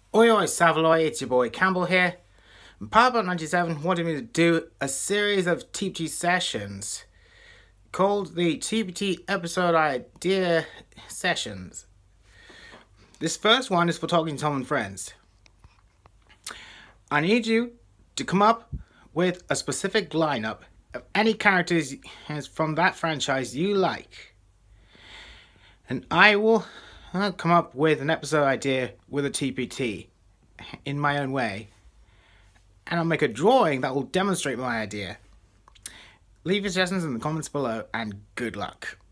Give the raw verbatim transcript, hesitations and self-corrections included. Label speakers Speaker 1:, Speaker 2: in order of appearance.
Speaker 1: Oi oi Savaloy, it's your boy Campbell here. And Papa ninety-seven wanted me to do a series of T P T sessions called the T P T episode idea sessions. This first one is for talking to someone friends. I need you to come up with a specific lineup of any characters from that franchise you like. And I will I'll come up with an episode idea with a T P T in my own way. And I'll make a drawing that will demonstrate my idea. Leave your suggestions in the comments below and good luck.